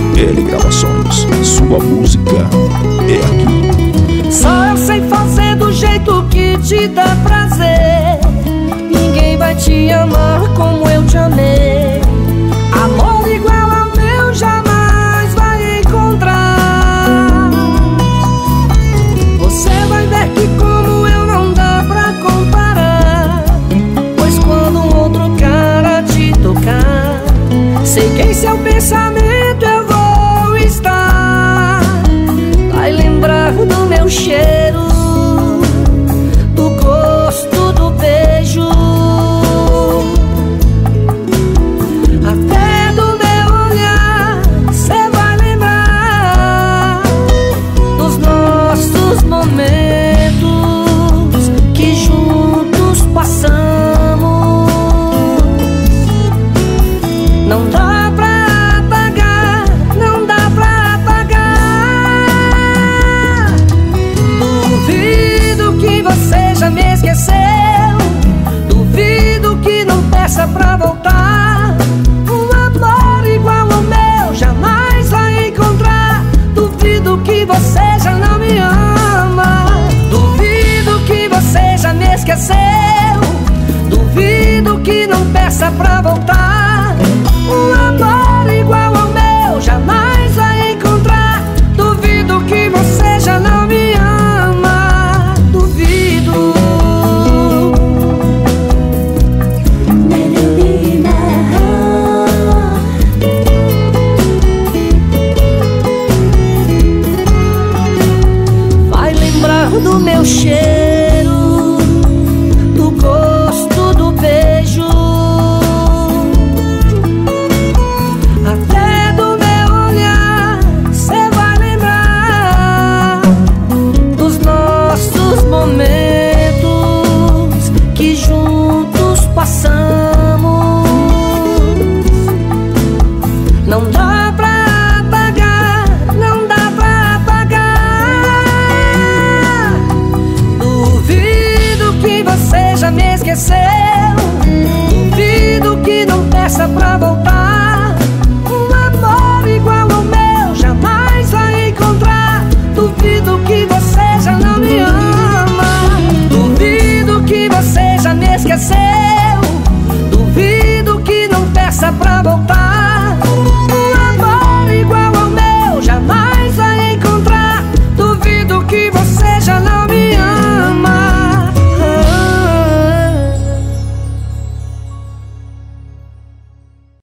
L Gravações, sua música é aqui. Só eu sei fazer do jeito que te dá prazer. Ninguém vai te amar como eu te amei. Amor igual ao meu jamais vai encontrar. Você vai ver que como eu não dá pra comparar. Pois quando um outro cara te tocar, sei que em seu pensamento